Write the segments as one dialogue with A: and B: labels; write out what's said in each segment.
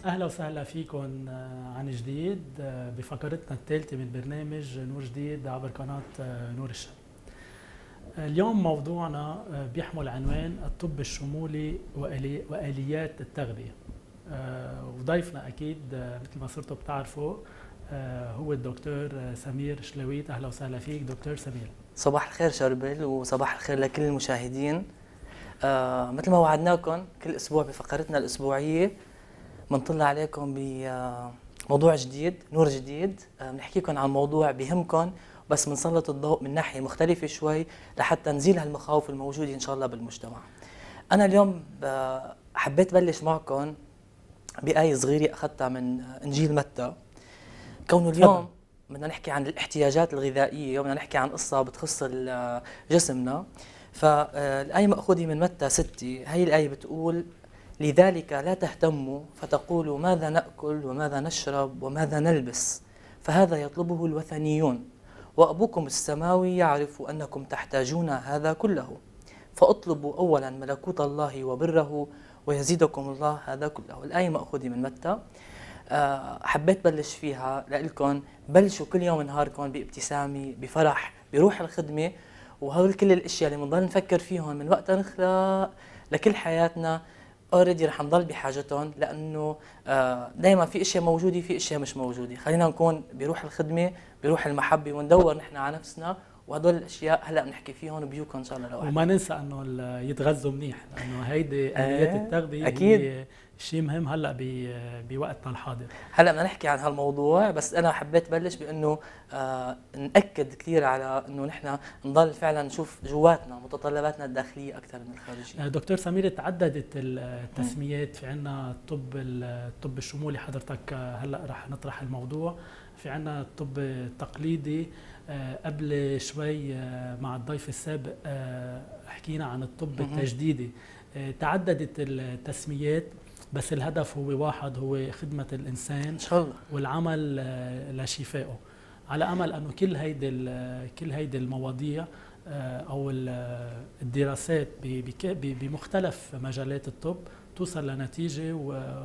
A: أهلا وسهلا فيكم عن جديد بفقرتنا الثالثة من برنامج نور جديد عبر قناة نور الشام. اليوم موضوعنا بيحمل عنوان الطب الشمولي وآليات التغذية. وضيفنا أكيد مثل ما صرتوا بتعرفوا هو الدكتور سمير شلويت. أهلا وسهلا فيك دكتور سمير.
B: صباح الخير شربل، وصباح الخير لكل المشاهدين. مثل ما وعدناكم كل أسبوع بفقرتنا الأسبوعية بنطلع عليكم بموضوع جديد، نور جديد، بنحكيكم عن موضوع بيهمكم، بس بنسلط الضوء من ناحية مختلفة شوي لحتى نزيل هالمخاوف الموجودة إن شاء الله بالمجتمع. أنا اليوم حبيت بلش معكم بآية صغيرة أخذتها من إنجيل متى. كونه اليوم بدنا نحكي عن الاحتياجات الغذائية وبدنا نحكي عن قصة بتخص جسمنا، فالآية مأخوذة من متى 6. هي الآية بتقول: لذلك لا تهتموا فتقولوا ماذا نأكل وماذا نشرب وماذا نلبس، فهذا يطلبه الوثنيون، وأبوكم السماوي يعرف أنكم تحتاجون هذا كله، فاطلبوا أولا ملكوت الله وبره ويزيدكم الله هذا كله. الآية مأخوذة من متى. حبيت بلش فيها لإلكم بلشوا كل يوم نهاركم بابتسامة، بفرح، بروح الخدمة، وهول كل الاشياء اللي بنضل نفكر فيهم من وقت نخلق لكل حياتنا اوريدي رح نضل بحاجتهم، لانه دائما في اشياء موجوده في اشياء مش موجوده. خلينا نكون بروح الخدمه، بروح المحبه، وندور نحن على نفسنا، وهدول الاشياء هلا بنحكي فيهم وبيوكم ان شاء الله لوحدهم.
A: وما ننسى انه يتغذوا منيح، لانه هيدي آليات التغذية
B: أكيد.
A: هي شيء مهم هلا بوقتنا الحاضر.
B: هلا بدنا نحكي عن هالموضوع، بس انا حبيت بلش بانه ناكد كثير على انه نحن نضل فعلا نشوف جواتنا متطلباتنا الداخليه اكثر من الخارجيه.
A: دكتور سمير، تعددت التسميات. في عنا الطب الشمولي، حضرتك هلا رح نطرح الموضوع. في عنا الطب التقليدي. قبل شوي مع الضيف السابق حكينا عن الطب التجديدي. تعددت التسميات، بس الهدف هو واحد، هو خدمة الإنسان
B: ان شاء الله
A: والعمل لشفائه، على أمل أنه كل هيدي المواضيع أو الدراسات بمختلف مجالات الطب توصل لنتيجة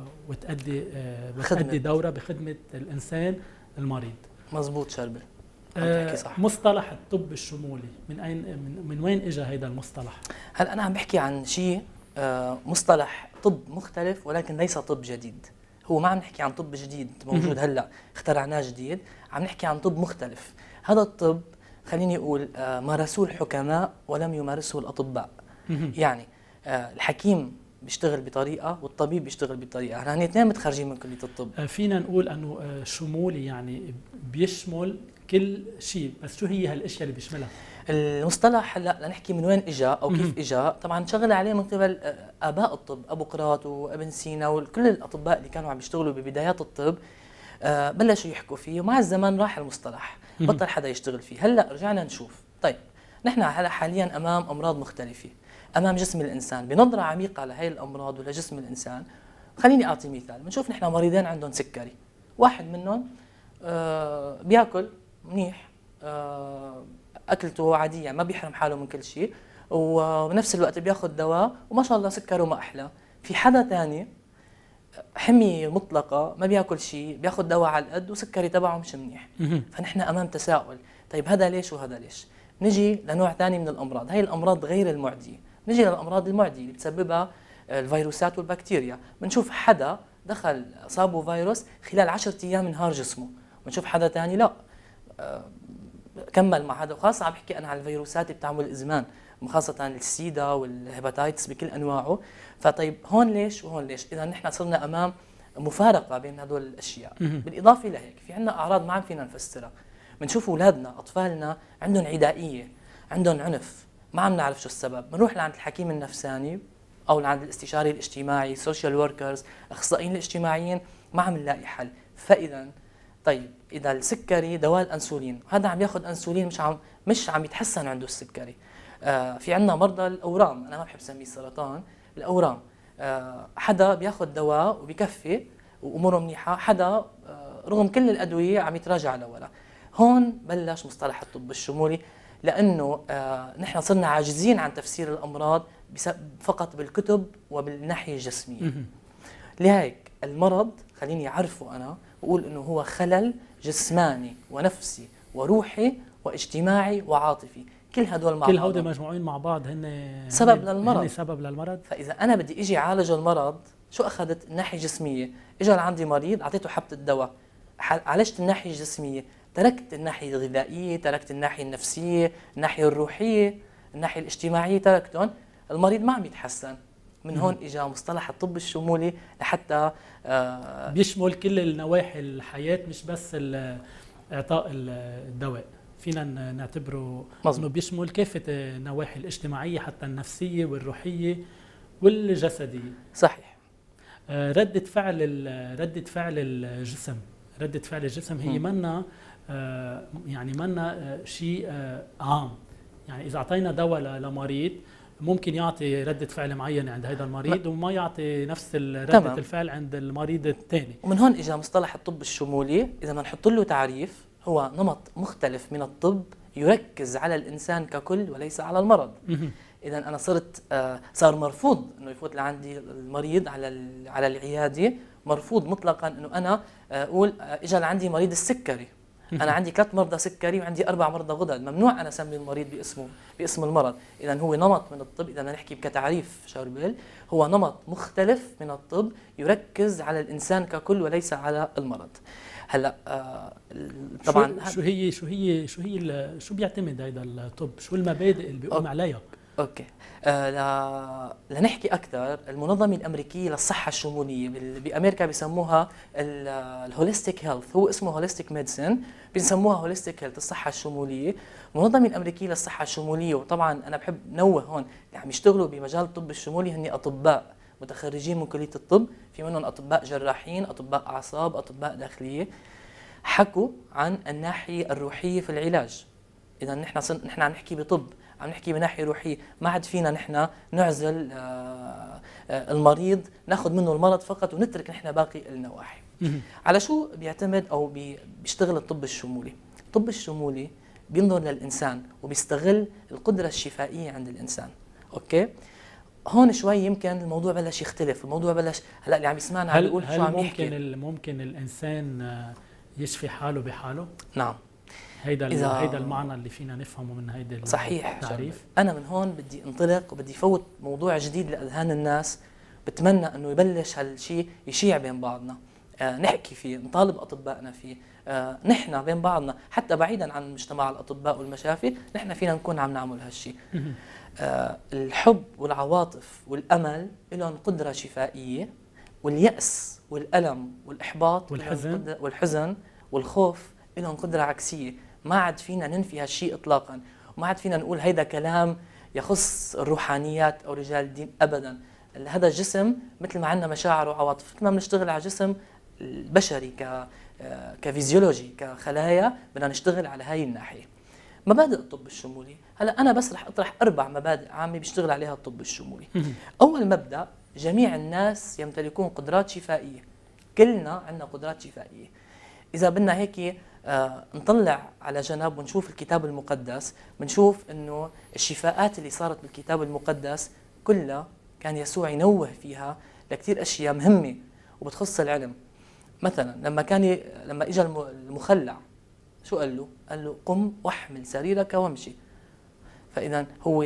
A: وتأدي دورة بخدمة الإنسان المريض.
B: مزبوط شربل، صح.
A: مصطلح الطب الشمولي من وين اجى هذا المصطلح؟
B: هلا انا عم بحكي عن شيء مصطلح طب مختلف، ولكن ليس طب جديد. هو ما عم نحكي عن طب جديد موجود هلا اخترعناه جديد، عم نحكي عن طب مختلف. هذا الطب خليني اقول مارسوه الحكماء ولم يمارسه الاطباء. يعني الحكيم بيشتغل بطريقه والطبيب بيشتغل بطريقه، هن اثنين متخرجين من كليه الطب.
A: فينا نقول انه شمولي يعني بيشمل كل شيء، بس شو هي هالاشياء اللي بيشملها؟
B: المصطلح هلا لنحكي من وين اجى او كيف اجى. طبعا شغل عليه من قبل اباء الطب، ابو قراط وابن سينا وكل الاطباء اللي كانوا عم يشتغلوا ببدايات الطب بلشوا يحكوا فيه، ومع الزمن راح المصطلح، بطل حدا يشتغل فيه. هلا رجعنا نشوف، طيب نحن هلا حاليا امام امراض مختلفه امام جسم الانسان. بنظره عميقه لهي الامراض ولجسم الانسان، خليني اعطي مثال. بنشوف نحن مريضين عندهم سكري، واحد منهم بياكل منيح، اكلته عاديه، ما بيحرم حاله من كل شيء، وبنفس الوقت بياخذ دواء وما شاء الله سكره ما احلى. في حدا ثاني حمية مطلقه، ما بياكل شيء، بياخذ دواء على القد وسكري تبعه مش منيح. فنحن امام تساؤل، طيب هذا ليش وهذا ليش؟ نجي لنوع ثاني من الامراض، هي الامراض غير المعديه. نجي للامراض المعديه اللي بتسببها الفيروسات والبكتيريا. بنشوف حدا دخل صابه فيروس خلال 10 ايام انهار جسمه، بنشوف حدا ثاني لا كمل مع هذا. وخاصه عم بحكي انا على الفيروسات اللي بتعمل ازمان، خاصه السيدا والهيباتايتس بكل انواعه. فطيب هون ليش وهون ليش؟ اذا نحن صرنا امام مفارقه بين هدول الاشياء. بالاضافه لهيك في عندنا اعراض ما عم فينا نفسرها. بنشوف اولادنا اطفالنا عندهم عدائيه، عندهم عنف، ما عم نعرف شو السبب. بنروح لعند الحكيم النفساني او لعند الاستشاري الاجتماعي، سوشيال وركرز، اخصائيين الاجتماعيين، ما عم نلاقي حل. فاذا طيب اذا السكري دواء الانسولين، هذا عم ياخذ انسولين مش عم يتحسن عنده السكري. في عندنا مرضى الاورام، انا ما بحب اسميه السرطان، الاورام. حدا بياخذ دواء وبكفي واموره منيحه، حدا رغم كل الادويه عم يتراجع لورا. هون بلش مصطلح الطب الشمولي، لانه نحن صرنا عاجزين عن تفسير الامراض فقط بالكتب وبالناحيه الجسميه. لهيك المرض خليني أعرفه أنا وأقول إنه هو خلل جسماني ونفسي وروحي واجتماعي وعاطفي، كل هدول مع
A: كل
B: بعض
A: هودي مجموعين مع بعض هن
B: سبب للمرض.
A: هن سبب للمرض.
B: فإذا أنا بدي إجي أعالج المرض، شو أخذت؟ الناحية الجسمية، إجا لعندي مريض أعطيته حبة الدواء، عالجت الناحية الجسمية، تركت الناحية الغذائية، تركت الناحية النفسية، الناحية الروحية، الناحية الاجتماعية، تركتهم، المريض ما عم يتحسن. من هون إجا مصطلح الطب الشمولي لحتى
A: بيشمل كل النواحي الحياة، مش بس إعطاء الدواء. فينا نعتبره انه بيشمل كافة النواحي الاجتماعية حتى النفسية والروحية والجسدية.
B: صحيح.
A: ردة فعل الجسم هي منا يعني منا شيء عام. يعني إذا أعطينا دواء لمريض ممكن يعطي ردة فعل معينة عند هذا المريض وما يعطي نفس ردة الفعل عند المريض الثاني.
B: ومن هون إجا مصطلح الطب الشمولي. إذا بدنا نحط له تعريف، هو نمط مختلف من الطب يركز على الإنسان ككل وليس على المرض. إذا أنا صار مرفوض إنه يفوت لعندي المريض على العيادة، مرفوض مطلقا إنه أنا أقول إجا لعندي مريض السكري، أنا عندي 3 مرضى سكري وعندي 4 مرضى غدد، ممنوع أنا أسمي المريض باسم المرض. إذا هو نمط من الطب. إذا بدنا نحكي كتعريف شاربيل، هو نمط مختلف من الطب يركز على الإنسان ككل وليس على المرض. هلا طبعا
A: شو بيعتمد هذا الطب؟ شو المبادئ اللي بيقوم عليها؟
B: اوكي. لنحكي اكثر، المنظمه الامريكيه للصحه الشموليه بامريكا بيسموها الهوليستيك هيلث، هو اسمه هوليستيك ميديسن، بيسموها هوليستيك هيلث الصحه الشموليه. المنظمه الامريكيه للصحه الشموليه، وطبعا انا بحب نوه هون اللي عم يشتغلوا بمجال الطب الشمولي هن اطباء متخرجين من كليه الطب، في منهم اطباء جراحين، اطباء اعصاب، اطباء داخليه، حكوا عن الناحيه الروحيه في العلاج. اذا نحن عم نحكي بطب، عم نحكي بناحيه روحيه، ما عاد فينا نحن نعزل المريض ناخذ منه المرض فقط ونترك نحن باقي النواحي. على شو بيعتمد او بيشتغل الطب الشمولي؟ الطب الشمولي بينظر للانسان وبيستغل القدره الشفائيه عند الانسان. اوكي، هون شوي يمكن الموضوع بلش يختلف، الموضوع بلش هلا اللي عم يسمعنا عم بيقول شو عم يحكي.
A: ممكن الانسان يشفي حاله بحاله؟
B: نعم،
A: هيدا المعنى اللي فينا نفهمه من هيدا
B: صحيح
A: التعريف.
B: أنا من هون بدي انطلق وبدي فوت موضوع جديد لأذهان الناس، بتمنى أنه يبلش هالشيء يشيع بين بعضنا، نحكي فيه، نطالب أطبائنا فيه، نحن بين بعضنا حتى بعيدا عن مجتمع الأطباء والمشافي، نحن فينا نكون عم نعمل هالشيء. الحب والعواطف والأمل لهم قدرة شفائية، واليأس والألم والإحباط والحزن والخوف لهم قدرة عكسية. ما عاد فينا ننفي هالشيء إطلاقا، وما عاد فينا نقول هيدا كلام يخص الروحانيات أو رجال الدين أبدا. هذا الجسم مثل ما عندنا مشاعر وعواطف، مثل ما بنشتغل على الجسم البشري كفيزيولوجي كخلايا، بدنا نشتغل على هاي الناحية. مبادئ الطب الشمولي، هلا أنا بس رح أطرح 4 مبادئ عامة بيشتغل عليها الطب الشمولي. أول مبدأ، جميع الناس يمتلكون قدرات شفائية، كلنا عندنا قدرات شفائية. إذا بدنا هيك نطلع على جنب ونشوف الكتاب المقدس، بنشوف انه الشفاءات اللي صارت بالكتاب المقدس كلها كان يسوع ينوه فيها لكثير اشياء مهمه وبتخص العلم. مثلا لما اجى المخلع، شو قال له؟ قال له قم واحمل سريرك وامشي. فاذا هو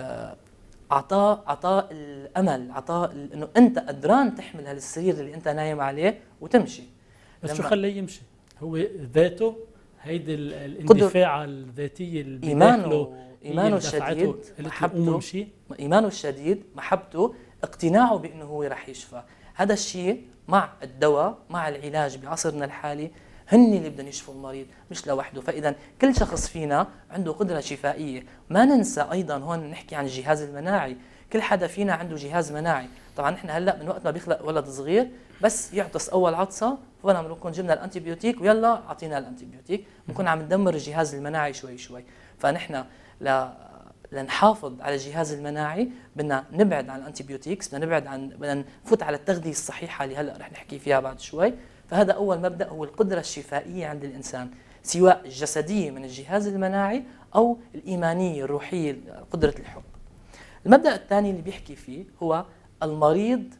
B: اعطاه الامل، اعطاه انه انت قدران تحمل هالسرير اللي انت نايم عليه وتمشي.
A: بس شو خليه يمشي؟ هو ذاته هيدي الاندفاع الذاتيه اللي
B: ايمانه الشديد، ايمانه الشديد، محبته، اقتناعه بانه هو رح يشفى. هذا الشيء مع الدواء، مع العلاج بعصرنا الحالي، هن اللي بدهم يشفوا المريض مش لوحده. فاذا كل شخص فينا عنده قدره شفائيه. ما ننسى ايضا هون نحكي عن الجهاز المناعي، كل حدا فينا عنده جهاز مناعي. طبعا نحن هلا من وقت ما بيخلق ولد صغير بس يعطس اول عطسه فانا بنكون جبنا الانتيبيوتيك ويلا اعطينا الانتيبيوتيك، بنكون عم ندمر الجهاز المناعي شوي شوي. فنحن لنحافظ على الجهاز المناعي بدنا نبعد عن الانتيبيوتيكس، بدنا نفوت على التغذيه الصحيحه اللي هلا رح نحكي فيها بعد شوي. فهذا اول مبدا، هو القدره الشفائيه عند الانسان، سواء الجسديه من الجهاز المناعي او الايمانيه الروحيه قدره الحب. المبدا الثاني اللي بيحكي فيه هو المريض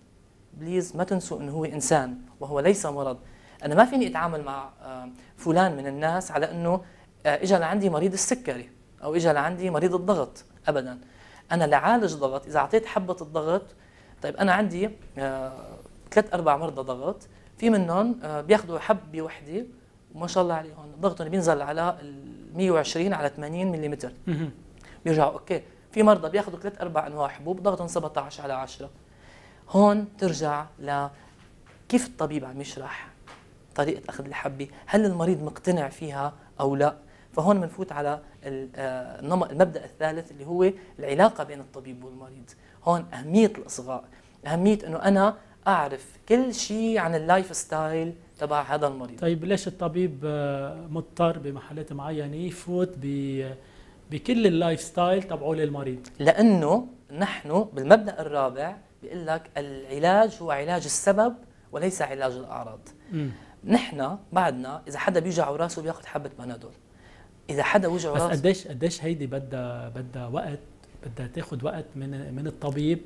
B: بليز ما تنسوا انه هو انسان وهو ليس مرض. انا ما فيني اتعامل مع فلان من الناس على انه اجى لعندي مريض السكري او اجى لعندي مريض الضغط، ابدا. انا لعالج ضغط اذا اعطيت حبه الضغط، طيب انا عندي 3-4 مرضى ضغط، في منهم بياخذوا حبه وحده وما شاء الله عليهم ضغطهم بينزل على 120 على 80 ملم، بيرجعوا اوكي. في مرضى بياخذوا 3-4 انواع حبوب ضغطهم 17 على 10. هون ترجع كيف الطبيب عم يشرح طريقه اخذ الحبه، هل المريض مقتنع فيها او لا؟ فهون بنفوت على المبدا الثالث اللي هو العلاقه بين الطبيب والمريض. هون اهميه الاصغاء، اهميه انه انا اعرف كل شيء عن اللايف ستايل تبع هذا المريض.
A: طيب ليش الطبيب مضطر بمحلات معينه يفوت بكل اللايف ستايل تبعه للمريض؟
B: لانه نحن بالمبدا الرابع بيقول لك العلاج هو علاج السبب وليس علاج الاعراض. نحن بعدنا اذا حدا بيوجعه راسه بياخذ حبه بنادول، اذا حدا وجعه راسه
A: بس قديش هيدي بدها وقت، بدها تاخذ وقت من الطبيب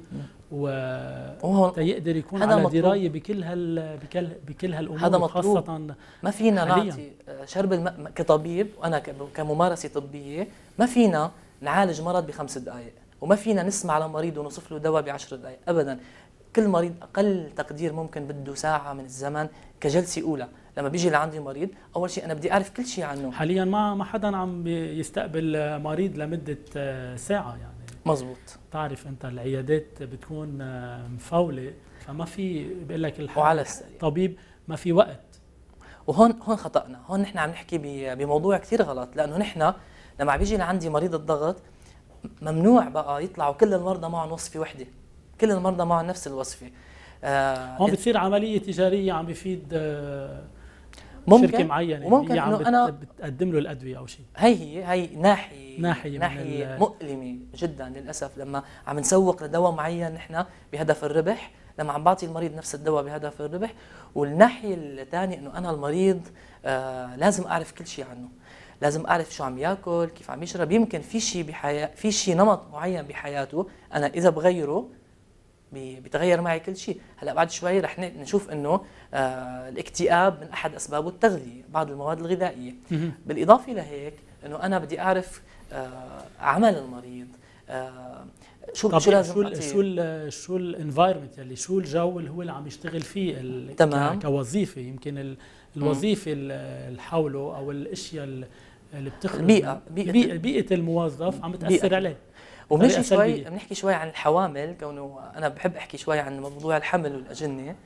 A: ويقدر يكون على درايه بكل هالامور.
B: هذا مطلوب.
A: خاصه
B: ما فينا نعطي شرب كطبيب وانا كممارسه طبيه ما فينا نعالج مرض ب5 دقائق، وما فينا نسمع لمريض ونوصف له دواء ب10 دقائق ابدا. كل مريض اقل تقدير ممكن بده ساعه من الزمن كجلسه اولى. لما بيجي لعندي مريض اول شيء انا بدي اعرف كل شيء عنه.
A: حاليا ما حدا عم يستقبل مريض لمده ساعه يعني.
B: مزبوط.
A: تعرف انت العيادات بتكون مفوله، فما في بقول لك
B: وعلى السريع
A: الطبيب ما في وقت.
B: وهون خطأنا، هون نحن عم نحكي بموضوع كثير غلط. لانه نحن لما عم بيجي لعندي مريض الضغط ممنوع بقى يطلعوا كل المرضى معهم وصفه وحده، كل المرضى معهم نفس الوصفه.
A: هون بتصير عمليه تجاريه عم بيفيد
B: ممكن
A: شركه معينه
B: ممكن
A: هي
B: انه
A: بتقدم له الادويه او شيء.
B: هي ناحيه
A: من
B: مؤلمه جدا للاسف. لما عم نسوق لدواء معين نحن بهدف الربح، لما عم بعطي المريض نفس الدواء بهدف الربح. والناحيه الثانيه انه انا المريض لازم اعرف كل شيء عنه، لازم اعرف شو عم ياكل، كيف عم يشرب. يمكن في شيء نمط معين بحياته انا اذا بغيره بيتغير معي كل شيء. هلا بعد شوي رح نشوف انه الاكتئاب من احد اسبابه التغذيه، بعض المواد الغذائيه. بالاضافه لهيك انه انا بدي اعرف عمل المريض، شو لازم
A: شو الانفايرمنت اللي شو الجو اللي هو اللي عم يشتغل فيه
B: تمام.
A: كوظيفه. يمكن الوظيفه اللي حوله او الاشياء اللي بتخرج بيئه الموظف عم تاثر عليه.
B: وبنحكي شوي عن الحوامل، كونه انا بحب احكي شوي عن موضوع الحمل والاجنه.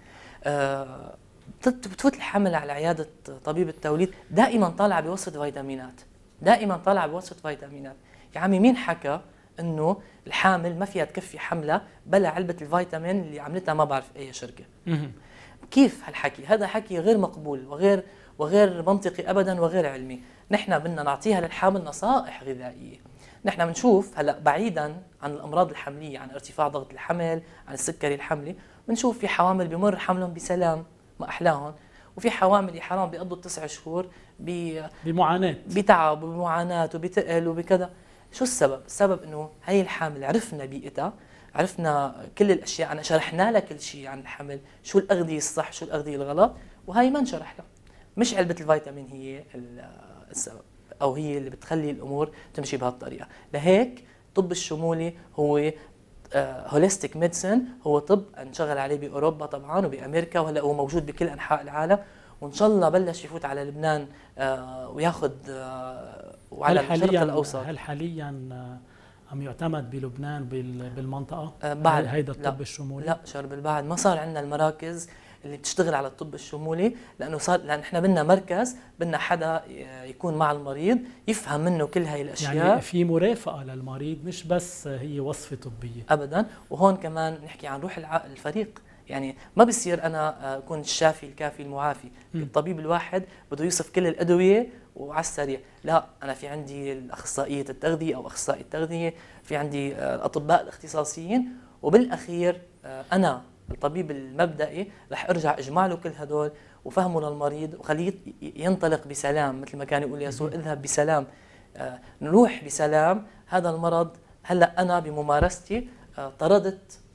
B: بتفوت الحمل على عياده طبيب التوليد دائما طالعه بوصفه فيتامينات، دائما طالعه بوصفه فيتامينات. يا عمي مين حكى انه الحامل ما فيها تكفي حمله بلا علبه الفيتامين اللي عملتها ما بعرف اي شركه؟ كيف هالحكي؟ هذا حكي غير مقبول وغير منطقي ابدا وغير علمي. نحن بدنا نعطيها للحامل نصائح غذائيه. نحن بنشوف هلا بعيدا عن الامراض الحمليه، عن ارتفاع ضغط الحمل، عن السكري الحملي، بنشوف في حوامل بمر حملهم بسلام ما احلاهم، وفي حوامل يا حرام بيقضوا 9 شهور
A: بمعاناه،
B: بتعب وبمعاناه وبتقل وبكذا. شو السبب؟ السبب انه هي الحامل عرفنا بيئتها، عرفنا كل الاشياء، انا شرحنا لها كل شيء عن الحمل، شو الاغذيه الصح شو الاغذيه الغلط، وهي ما انشرح لها. مش علبه الفيتامين هي السبب او هي اللي بتخلي الامور تمشي بهالطريقه. لهيك الطب الشمولي هو هوليستيك ميديسن، هو طب انشغل عليه باوروبا طبعا وبامريكا، وهلا هو موجود بكل انحاء العالم، وان شاء الله بلش يفوت على لبنان وياخذ وعلى الشرق الاوسط.
A: هل حاليا عم يعتمد بلبنان بالمنطقه
B: بعد
A: هيدا الطب الشمولي؟
B: لا شرب البعد ما صار عندنا المراكز اللي بتشتغل على الطب الشمولي، لان احنا بدنا مركز، بدنا حدا يكون مع المريض يفهم منه كل هاي الاشياء.
A: يعني في مرافقه للمريض، مش بس هي وصفه طبيه
B: ابدا. وهون كمان نحكي عن روح الفريق. يعني ما بصير انا اكون الشافي الكافي المعافي. الطبيب الواحد بده يوصف كل الادويه وعلى السريع، لا انا في عندي اخصائيه التغذيه او اخصائي التغذيه، في عندي الاطباء الاختصاصيين، وبالاخير انا الطبيب المبدئي رح ارجع اجمع له كل هدول وفهمه للمريض وخليه ينطلق بسلام، مثل ما كان يقول يسوع اذهب بسلام، نروح بسلام. هذا المرض هلا انا بممارستي طردت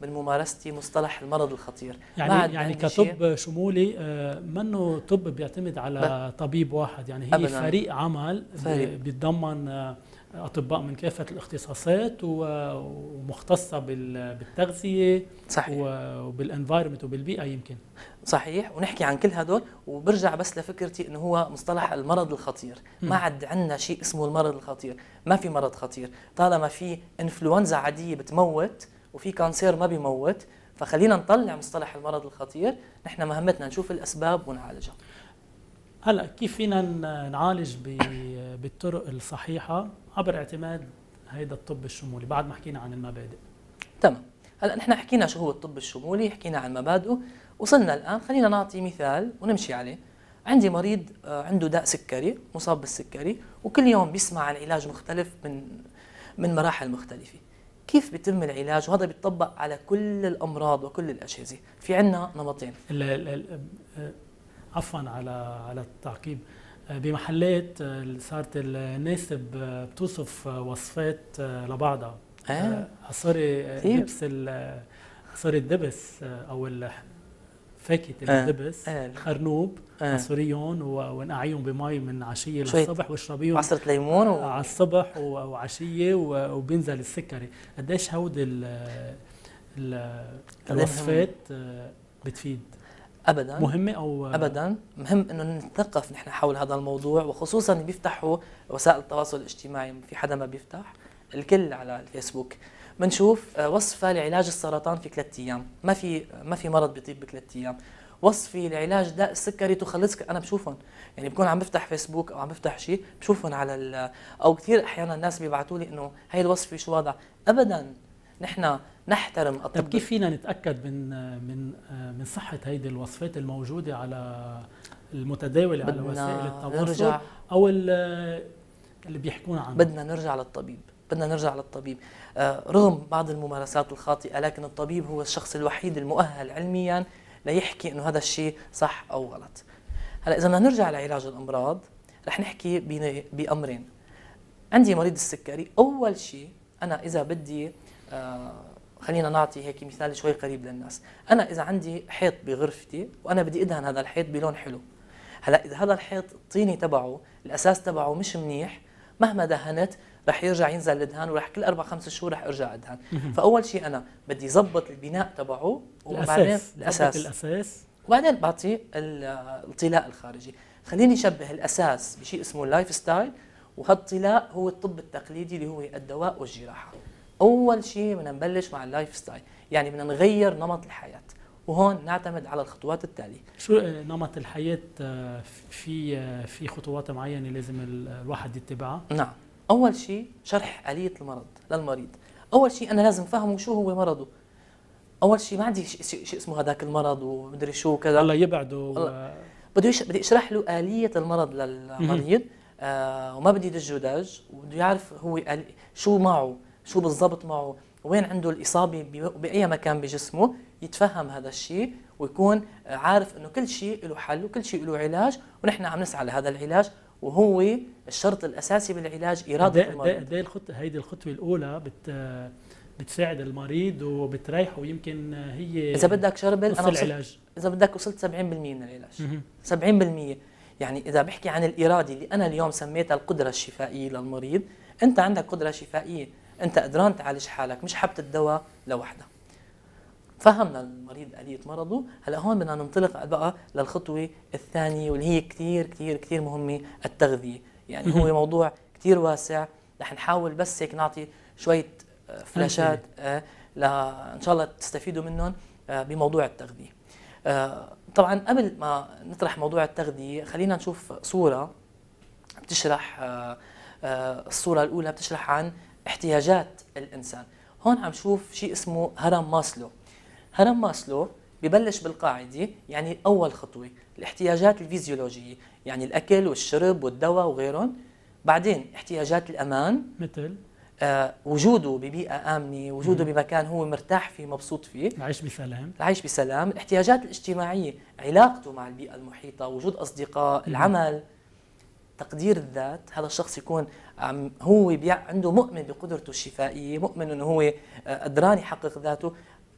B: من ممارستي مصطلح المرض الخطير. ما
A: يعني
B: عاد
A: يعني
B: عندي شيء.
A: كطب شمولي منه طب بيعتمد على طبيب واحد، يعني هي
B: أبداً.
A: فريق عمل
B: فريق.
A: بيتضمن اطباء من كافه الاختصاصات ومختصه بالتغذيه
B: صحيح.
A: وبالانفايرمنت وبالبيئه يمكن.
B: صحيح، ونحكي عن كل هدول، وبرجع بس لفكرتي انه هو مصطلح المرض الخطير. ما عاد عندنا شيء اسمه المرض الخطير، ما في مرض خطير طالما في انفلونزا عاديه بتموت وفي كانسير ما بيموت. فخلينا نطلع مصطلح المرض الخطير، نحن مهمتنا نشوف الاسباب ونعالجها.
A: هلا كيف فينا نعالج بالطرق الصحيحه عبر اعتماد هيدا الطب الشمولي بعد ما حكينا عن المبادئ؟
B: تمام. هلا نحن حكينا شو هو الطب الشمولي، حكينا عن مبادئه، وصلنا الان خلينا نعطي مثال ونمشي عليه. عندي مريض عنده داء سكري، مصاب بالسكري، وكل يوم بيسمع عن علاج مختلف من مراحل مختلفه. كيف بيتم العلاج؟ وهذا بيطبق على كل الامراض وكل الاجهزه. في عندنا نمطين.
A: عفوا على التعقيب، بمحلات صارت الناس بتوصف وصفات لبعضها. عصاري دبس، عصاري الدبس او فاكهه الدبس، خرنوب، عصريهم ونقعيهم بمي من عشيه للصبح واشربيهم
B: عصره ليمون
A: على الصبح وعشيه وبينزل السكري. قديش هودي الوصفات بتفيد؟
B: ابدا
A: مهمه او
B: ابدا مهم انه نتثقف نحن حول هذا الموضوع، وخصوصا بيفتحوا وسائل التواصل الاجتماعي. في حدا ما بيفتح؟ الكل على الفيسبوك. بنشوف وصفه لعلاج السرطان في 3 ايام، ما في مرض بيطيب ب 3 ايام. وصفه لعلاج داء السكري تخلصك. انا بشوفهم، يعني بكون عم بفتح فيسبوك او عم بفتح شيء بشوفهم على او كثير احيانا الناس بيبعثوا لي انه هي الوصفه شو وضع. ابدا، نحن نحترم الطب.
A: طيب كيف فينا نتاكد من صحه هيدي الوصفات الموجوده على المتداوله على وسائل التواصل او اللي بيحكون عنه؟
B: بدنا نرجع للطبيب. رغم بعض الممارسات الخاطئه، لكن الطبيب هو الشخص الوحيد المؤهل علميا ليحكي انه هذا الشيء صح او غلط. هلا اذا بدنا نرجع لعلاج الامراض، رح نحكي بامرين. عندي مريض السكري، اول شيء انا اذا بدي خلينا نعطي هيك مثال شوي قريب للناس. انا اذا عندي حيط بغرفتي وانا بدي ادهن هذا الحيط بلون حلو، هلا اذا هذا الحيط الطيني تبعه الاساس تبعه مش منيح، مهما دهنت رح يرجع ينزل الدهان، ورح كل 4-5 شهور رح ارجع ادهن. فاول شيء انا بدي ظبط البناء تبعه، وبعدين
A: الاساس
B: وبعدين بعطي الطلاء الخارجي. خليني اشبه الاساس بشيء اسمه اللايف ستايل، وهالطلاء هو الطب التقليدي اللي هو الدواء والجراحه. اول شيء بدنا نبلش مع اللايف ستايل، يعني بدنا نغير نمط الحياه، وهون نعتمد على الخطوات التاليه.
A: شو نمط الحياه؟ في خطوات معينه لازم الواحد يتبعها؟
B: نعم. اول شيء شرح آلية المرض للمريض. اول شيء انا لازم فهمه شو هو مرضه. اول شيء ما عندي شيء اسمه هذاك المرض ومدري شو كذا،
A: الله يبعده.
B: بدي اشرح له آلية المرض للمريض، وما بدي دج ودج، وبده يعرف هو شو معه، شو بالضبط معه، وين عنده الإصابة بأي مكان بجسمه. يتفهم هذا الشيء ويكون عارف انه كل شيء له حل وكل شيء له علاج، ونحن عم نسعى لهذا العلاج، وهو الشرط الاساسي بالعلاج اراده المريض.
A: هيدي الخطوه الاولى بتساعد المريض وبتريحه، ويمكن هي
B: اذا بدك شربل
A: انا العلاج.
B: اذا بدك وصلت 70% من العلاج. 70%. يعني اذا بحكي عن الاراده اللي انا اليوم سميتها القدره الشفائيه للمريض، انت عندك قدره شفائيه، انت قدران تعالج حالك، مش حبه الدواء لوحدها. فهمنا المريض آلية مرضه. هلا هون بدنا ننطلق بقى للخطوه الثانيه، واللي هي كثير كثير كثير مهمه، التغذيه. يعني هو موضوع كثير واسع، رح نحاول بس هيك نعطي شويه فلاشات ان شاء الله تستفيدوا منهم بموضوع التغذيه. طبعا قبل ما نطرح موضوع التغذيه خلينا نشوف صوره بتشرح. الصوره الاولى بتشرح عن احتياجات الانسان. هون عم شوف شيء اسمه هرم ماسلو. هرم ماسلو ببلش بالقاعده، يعني اول خطوه الاحتياجات الفيزيولوجيه، يعني الاكل والشرب والدواء وغيرهم. بعدين احتياجات الامان،
A: مثل
B: وجوده ببيئه امنه، وجوده بمكان هو مرتاح فيه مبسوط فيه، العيش بسلام. الاحتياجات الاجتماعيه، علاقته مع البيئه المحيطه، وجود اصدقاء، العمل، تقدير الذات. هذا الشخص يكون هو عنده مؤمن بقدرته الشفائيه، مؤمن انه هو قدران يحقق ذاته.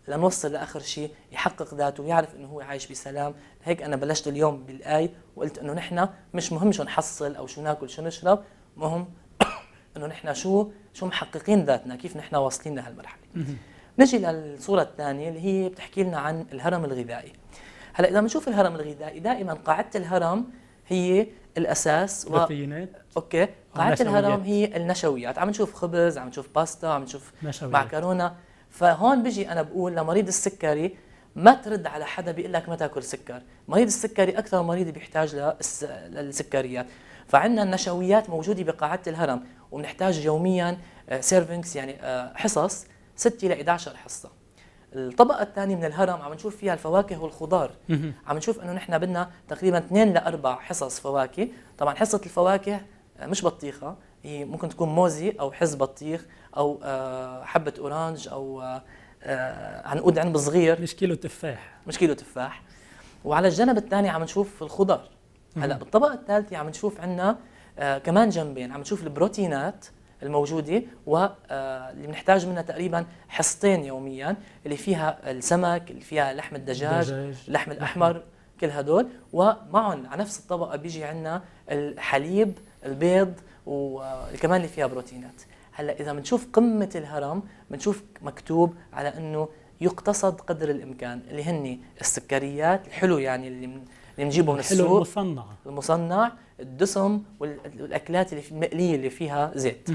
B: لنوصل لاخر شيء يحقق ذاته ويعرف انه هو عايش بسلام. هيك انا بلشت اليوم بالايه وقلت انه نحن مش مهم شو نحصل او شو ناكل شو نشرب، مهم انه نحن شو محققين ذاتنا، كيف نحن واصلين لهالمرحله. نجي للصوره الثانيه اللي هي بتحكي لنا عن الهرم الغذائي. هلا اذا بنشوف الهرم الغذائي دائما قاعده الهرم هي الاساس
A: بروتينات.
B: اوكي، قاعده الهرم هي النشويات. عم نشوف خبز، عم نشوف باستا، عم نشوف معكرونه. فهون بيجي انا بقول لمريض السكري ما ترد على حدا بيقول لك ما تاكل سكر. مريض السكري اكثر مريض بيحتاج للسكريات. فعندنا النشويات موجوده بقاعده الهرم وبنحتاج يوميا سيرفينكس يعني حصص 6 ل 11 حصه. الطبقه الثانيه من الهرم عم نشوف فيها الفواكه والخضار. عم نشوف انه نحن بدنا تقريبا 2 ل 4 حصص فواكه. طبعا حصه الفواكه مش بطيخه، هي ممكن تكون موزي او حز بطيخ او حبه اورانج او عنقود عنب صغير،
A: مش كيلو تفاح،
B: مش كيلو تفاح. وعلى الجنب الثاني عم نشوف الخضار. هلا بالطبقه الثالثه عم نشوف عندنا كمان جنبين، عم نشوف البروتينات الموجوده واللي بنحتاج منها تقريبا حصتين يوميا، اللي فيها السمك، اللي فيها لحم الدجاج، اللحم الاحمر، كل هدول. ومعهم على نفس الطبقه بيجي عندنا الحليب، البيض، وكمان اللي فيها بروتينات. هلا اذا بنشوف قمه الهرم بنشوف مكتوب على انه يقتصد قدر الامكان، اللي هن السكريات الحلو يعني اللي بنجيبه من السوق، المصنع، الدسم والاكلات اللي المقليه اللي فيها زيت.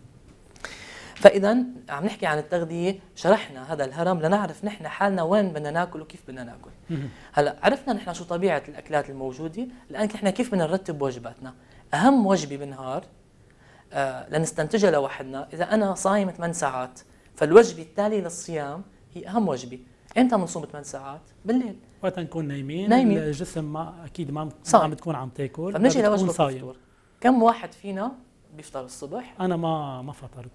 B: فاذا عم نحكي عن التغذيه، شرحنا هذا الهرم لنعرف نحن حالنا وين بدنا ناكل وكيف بدنا ناكل. هلا عرفنا نحن شو طبيعه الاكلات الموجوده، الان نحن كيف بدنا نرتب وجباتنا. اهم وجبه بالنهار لنستنتجها لوحدنا، اذا انا صايم 8 ساعات فالوجبه التاليه للصيام هي اهم وجبه. امتى بنصوم 8 ساعات؟ بالليل،
A: وقت نكون نايمين. الجسم ما اكيد ما عم بتكون عم تاكل،
B: فبنجي لوجبه الفطور. كم واحد فينا بيفطر الصبح؟
A: انا ما فطرت.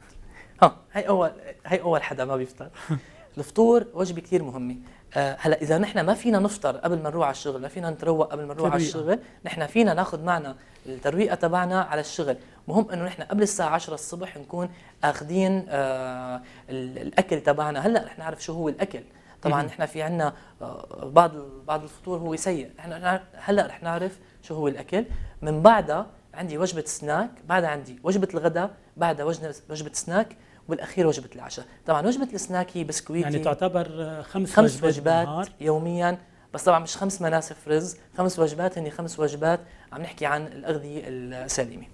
B: هي اول حدا ما بيفطر. الفطور وجبه كثير مهمه. هلا اذا نحن ما فينا نفطر قبل ما نروح على الشغل، ما فينا نتروق قبل ما نروح على الشغل، نحن فينا ناخذ معنا الترويقه تبعنا على الشغل. مهم انه نحن قبل الساعه 10 الصبح نكون اخذين الاكل تبعنا. هلا رح نعرف شو هو الاكل. طبعا نحن في عندنا بعض الفطور هو سيء. نحن هلا رح نعرف شو هو الاكل. من بعدها عندي وجبه سناك، بعدها عندي وجبه الغداء، بعدها وجبه سناك، والاخير وجبه العشاء. طبعا وجبه السناك هي بسكويتي،
A: يعني تعتبر
B: 5 وجبات يوميا. بس طبعا مش 5 مناسف رز، 5 وجبات هن 5 وجبات. عم نحكي عن الاغذيه السليمه.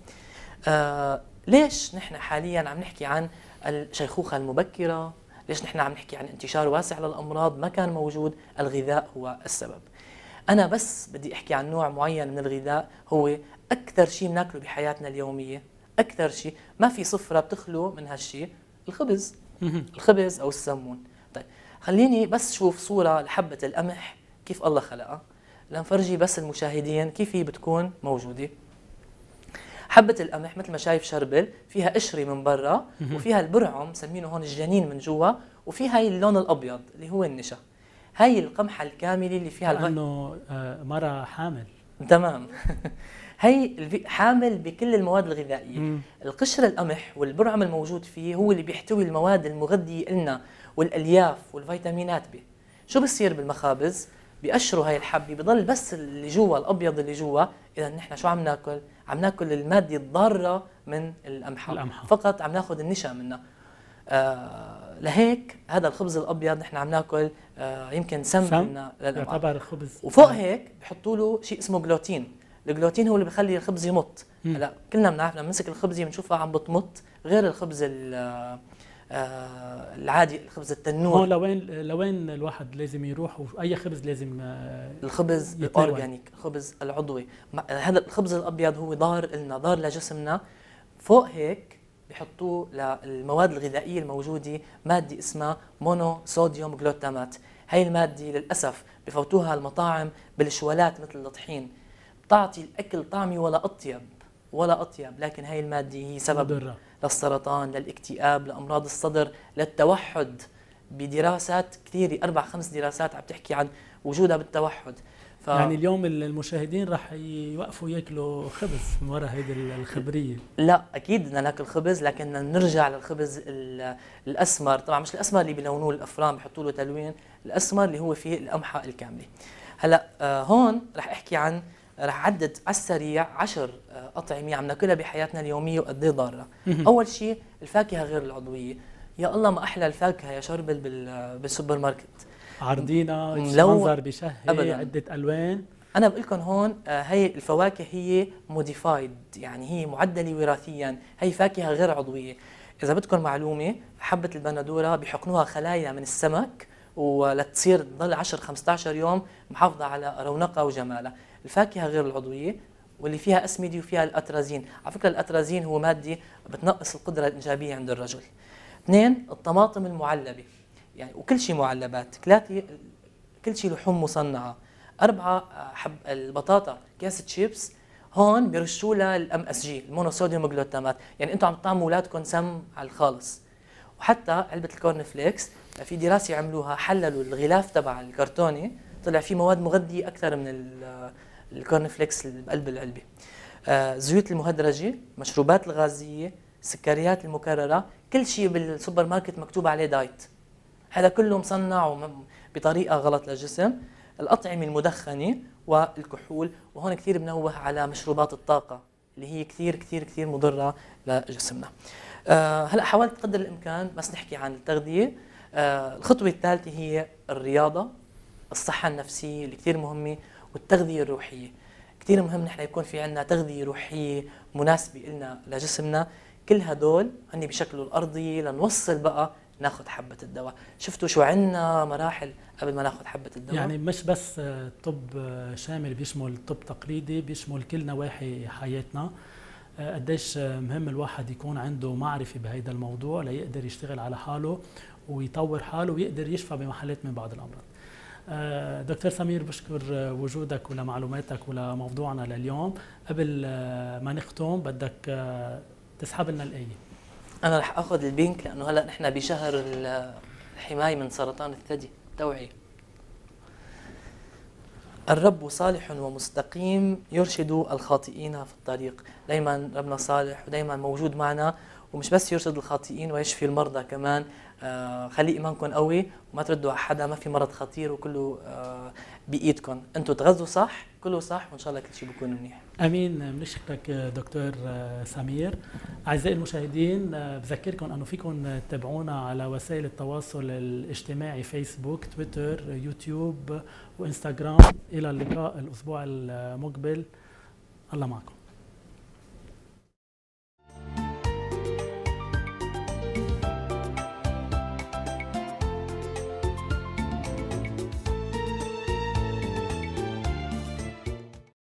B: ليش نحن حاليا عم نحكي عن الشيخوخه المبكره؟ ليش نحن عم نحكي عن انتشار واسع للامراض ما كان موجود؟ الغذاء هو السبب. انا بس بدي احكي عن نوع معين من الغذاء هو اكثر شيء بناكله بحياتنا اليوميه، اكثر شيء ما في صفره بتخلو من هالشيء، الخبز. الخبز او السمون. طيب خليني بس شوف صوره لحبه القمح كيف الله خلقها، لنفرجي بس المشاهدين كيف هي بتكون موجوده. حبة القمح مثل ما شايف شربل، فيها قشرة من برا وفيها البرعم مسمينه هون الجنين من جوا، وفيها هي اللون الابيض اللي هو النشا. هاي القمحة الكاملة اللي فيها
A: لأنه مرة حامل.
B: تمام. هي حامل بكل المواد الغذائية. القشر القمح والبرعم الموجود فيه هو اللي بيحتوي المواد المغذية لنا والالياف والفيتامينات به. شو بصير بالمخابز؟ بيقشروا هاي الحبة، بضل بس اللي جوا الابيض اللي جوا. اذا نحن شو عم ناكل؟ عم ناكل المادة الضارة من القمحة. فقط عم ناخذ النشا منها. لهيك هذا الخبز الابيض نحن عم ناكل يمكن سم منا للامعاء.
A: يعتبر خبز.
B: وفوق هيك بحطوا له شيء اسمه جلوتين. الجلوتين هو اللي بخلي الخبز يمط. هلا كلنا بنعرف لما نمسك الخبز بنشوفها عم بتمط، غير الخبز العادي، الخبز التنور.
A: هون لوين الواحد لازم يروح واي خبز لازم
B: الخبز الاورجانيك، الخبز العضوي. هذا الخبز الابيض هو ضار لنا، ضار لجسمنا. فوق هيك بحطوه للمواد الغذائيه الموجوده ماده اسمها مونو صوديوم جلوتامات. هاي الماده للاسف بفوتوها المطاعم بالشوالات مثل الطحين، بتعطي الاكل طعمي ولا اطيب، لكن هاي الماده هي سبب للسرطان، للاكتئاب، لامراض الصدر، للتوحد. بدراسات كثيره 4-5 دراسات عم تحكي عن وجودها بالتوحد.
A: يعني اليوم المشاهدين رح يوقفوا ياكلوا خبز من وراء هيدي الخبريه.
B: لا اكيد بدنا ناكل خبز، لكن بدنا نرجع للخبز الاسمر، طبعا مش الاسمر اللي بيلونوه الافران بحطوا له تلوين، الاسمر اللي هو فيه القمحه الكامله. هلا هون رح احكي عن، رح عدد على السريع 10 اطعمه عم ناكلها بحياتنا اليوميه وقد ايه ضاره. اول شيء الفاكهه غير العضوية. يا الله ما احلى الفاكهه يا شربل بالسوبر ماركت،
A: عرضينا منظر بشهي أبداً. عده الوان.
B: انا بقول لكم هون هي الفواكه هي موديفايد، يعني هي معدله وراثيا، هي فاكهه غير عضويه. اذا بدكم معلومه، حبه البندوره بيحقنوها خلايا من السمك ولتصير تضل 10 15 يوم محافظه على رونقها وجمالها. الفاكهه غير العضويه واللي فيها اسمده وفيها الاترازين، على فكره الاترازين هو ماده بتنقص القدره الانجابيه عند الرجل. 2 الطماطم المعلبه، يعني وكل شيء معلبات. 3 كل شيء لحوم مصنعه. 4 البطاطا كاسه شيبس، هون بيرشوا لها الام اس جي المونوصوديوم جلوتامات، يعني انتم عم تطعموا اولادكم سم على الخالص. وحتى علبه الكورن فليكس في دراسه عملوها، حللوا الغلاف تبع الكرتونه طلع فيه مواد مغذيه اكثر من الكورن فليكس اللي بقلب العلبه. الزيوت المهدرجه، المشروبات الغازيه، السكريات المكرره، كل شيء بالسوبر ماركت مكتوب عليه دايت، هذا كله مصنع بطريقه غلط للجسم. الأطعمة المدخنة والكحول، وهون كثير بنوه على مشروبات الطاقة اللي هي كثير كثير كثير مضرة لجسمنا. هلا حاولت قدر الإمكان بس نحكي عن التغذية. الخطوة الثالثة هي الرياضة، الصحة النفسية اللي كثير مهمة، والتغذية الروحية. كثير مهم نحن يكون في عندنا تغذية روحية مناسبة لنا لجسمنا. كل هدول هن بشكله الأرضي لنوصل بقى ناخذ حبة الدواء. شفتوا شو عندنا مراحل قبل ما ناخذ حبة الدواء؟
A: يعني مش بس طب شامل بيشمل طب تقليدي، بيشمل كل نواحي حياتنا. قديش مهم الواحد يكون عنده معرفة بهيدا الموضوع ليقدر يشتغل على حاله ويطور حاله ويقدر يشفى بمحلات من بعض الأمراض. دكتور سمير، بشكر وجودك ولمعلوماتك ولموضوعنا لليوم. قبل ما نختم بدك تسحب لنا الآية.
B: أنا رح أخذ البينك لأنه هلأ نحن بشهر الحماية من سرطان الثدي، توعية. الرب صالح ومستقيم يرشد الخاطئين في الطريق. دايما ربنا صالح ودايما موجود معنا، ومش بس يرشد الخاطئين ويشفي المرضى كمان. خلي إيمانكم قوي وما تردوا على حدا، ما في مرض خطير وكله بإيدكم. أنتوا تغذوا صح، كله صح، وإن شاء الله كل شيء بيكون منيح.
A: امين. بنشكرك دكتور سمير. اعزائي المشاهدين، بذكركم انه فيكم تتابعونا على وسائل التواصل الاجتماعي، فيسبوك، تويتر، يوتيوب وانستغرام. الى اللقاء الاسبوع المقبل، الله معكم.